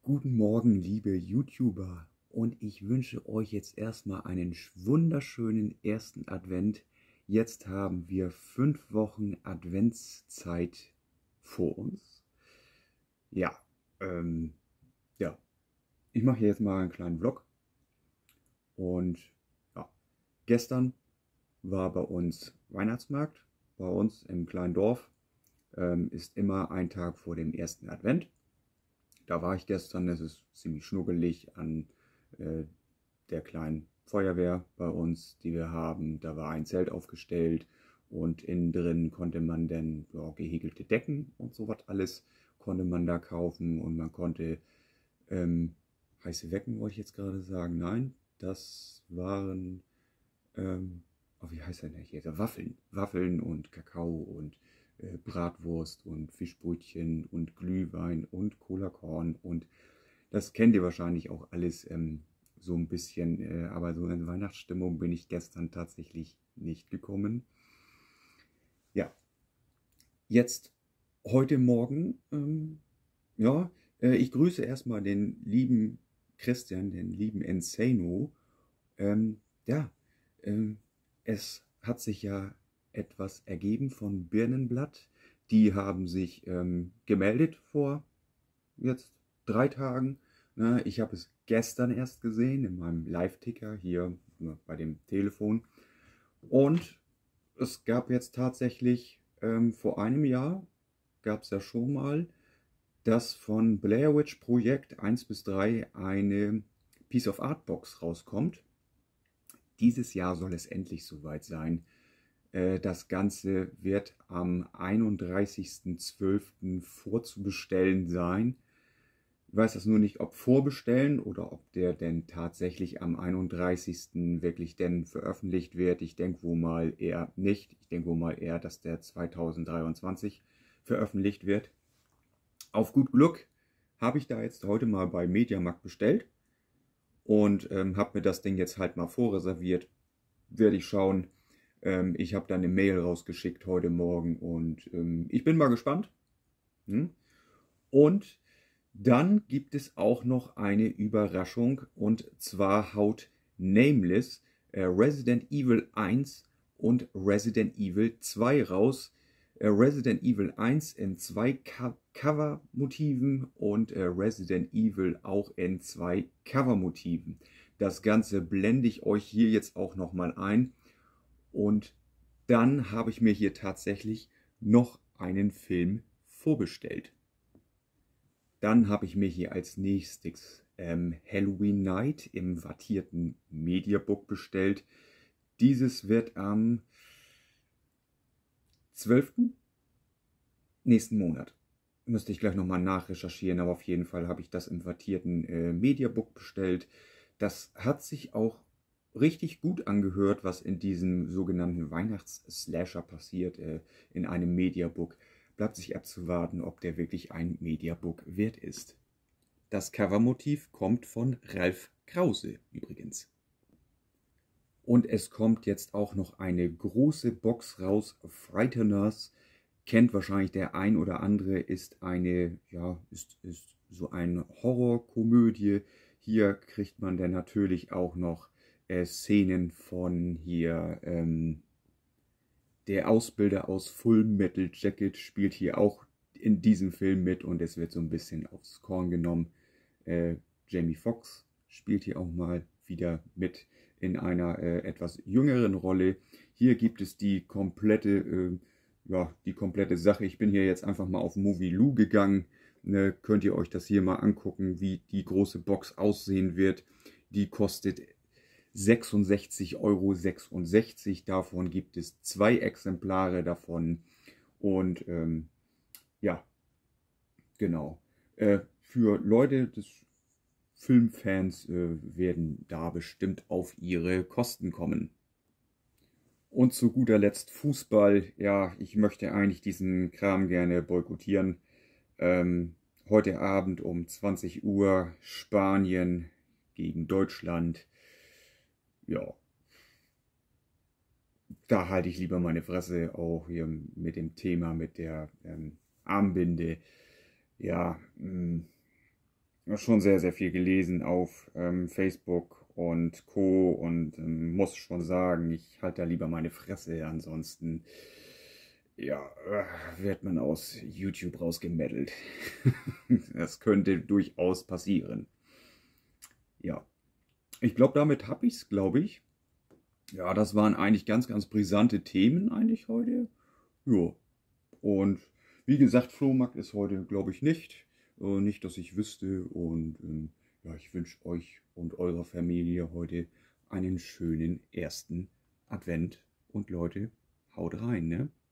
Guten Morgen, liebe YouTuber, und ich wünsche euch jetzt erstmal einen wunderschönen ersten Advent. Jetzt haben wir 5 Wochen Adventszeit vor uns. Ja, ähm, ja, ich mache hier jetzt mal einen kleinen Vlog und ja, gestern war bei uns Weihnachtsmarkt, bei uns im kleinen Dorf, ist immer ein Tag vor dem ersten Advent. Da war ich gestern, es ist ziemlich schnuggelig an äh, der kleinen Feuerwehr bei uns, die wir haben. Da war ein Zelt aufgestellt und innen drin konnte man dann gehäkelte Decken und sowas alles konnte man da kaufen und man konnte heiße Wecken, wollte ich jetzt gerade sagen. Nein, das waren, wie heißt der denn hier? Waffeln. Waffeln und Kakao und Bratwurst und Fischbrötchen und Glühwein und Cola Korn und das kennt ihr wahrscheinlich auch alles so ein bisschen, aber so in Weihnachtsstimmung bin ich gestern tatsächlich nicht gekommen. Ja, jetzt heute Morgen, ich grüße erstmal den lieben Christian, den lieben Enseno. Ähm, ja, ähm, Es hat sich ja etwas ergeben von Birnenblatt. Die haben sich gemeldet vor jetzt 3 Tagen. Ne? Ich habe es gestern erst gesehen in meinem Live-Ticker hier bei dem Telefon. Und es gab jetzt tatsächlich vor einem Jahr, gab es ja schon mal, dass von Blair Witch Projekt 1 bis 3 eine Piece of Art Box rauskommt. Dieses Jahr soll es endlich soweit sein. Das Ganze wird am 31.12. vorzubestellen sein. Ich weiß das nur nicht, ob vorbestellen oder ob der denn tatsächlich am 31. wirklich denn veröffentlicht wird. Ich denke wohl mal eher nicht. Ich denke wohl mal eher, dass der 2023 veröffentlicht wird. Auf gut Glück habe ich da jetzt heute mal bei Mediamarkt bestellt und habe mir das Ding jetzt halt mal vorreserviert. Werde ich schauen. Ich habe dann eine Mail rausgeschickt heute Morgen und ich bin mal gespannt. Hm? Und dann gibt es auch noch eine Überraschung und zwar haut Nameless Resident Evil 1 und Resident Evil 2 raus. Resident Evil 1 in 2 Cover-Motiven und Resident Evil auch in 2 Cover-Motiven. Das Ganze blende ich euch hier jetzt auch nochmal ein. Und dann habe ich mir hier tatsächlich noch einen Film vorbestellt. Dann habe ich mir hier als nächstes Halloween Night im wattierten Mediabook bestellt. Dieses wird am 12. nächsten Monat. Müsste ich gleich nochmal nachrecherchieren, aber auf jeden Fall habe ich das im wattierten Mediabook bestellt. Das hat sich auch richtig gut angehört, was in diesem sogenannten Weihnachts-Slasher passiert in einem Mediabook. Bleibt sich abzuwarten, ob der wirklich ein Mediabook wert ist. Das Covermotiv kommt von Ralf Krause übrigens. Und es kommt jetzt auch noch eine große Box raus. Frighteners kennt wahrscheinlich der ein oder andere, ist ist so eine Horrorkomödie. Hier kriegt man dann natürlich auch noch Szenen von hier. Der Ausbilder aus Full Metal Jacket spielt hier auch in diesem Film mit und es wird so ein bisschen aufs Korn genommen. Jamie Foxx spielt hier auch mal wieder mit in einer etwas jüngeren Rolle. Hier gibt es die komplette Sache. Ich bin hier jetzt einfach mal auf Movie Lou gegangen. Ne, könnt ihr euch das hier mal angucken, wie die große Box aussehen wird. Die kostet 66,66 €. Davon gibt es 2 Exemplare davon. Und ja, genau. Für Leute des Filmfans werden da bestimmt auf ihre Kosten kommen. Und zu guter Letzt Fußball. Ja, ich möchte eigentlich diesen Kram gerne boykottieren. Heute Abend um 20 Uhr Spanien gegen Deutschland. Ja, da halte ich lieber meine Fresse, auch hier mit dem Thema mit der Armbinde. Ja, schon sehr, sehr viel gelesen auf Facebook und Co. Und muss schon sagen, ich halte da lieber meine Fresse. Ansonsten, ja, wird man aus YouTube rausgemeddelt. Das könnte durchaus passieren. Ja, ich glaube, damit habe ich es, glaube ich. Ja, das waren eigentlich ganz, ganz brisante Themen eigentlich heute. Ja, und wie gesagt, Flohmarkt ist heute, glaube ich, nicht. Nicht, dass ich wüsste. Und ja, ich wünsche euch und eurer Familie heute einen schönen ersten Advent. Und Leute, haut rein, ne?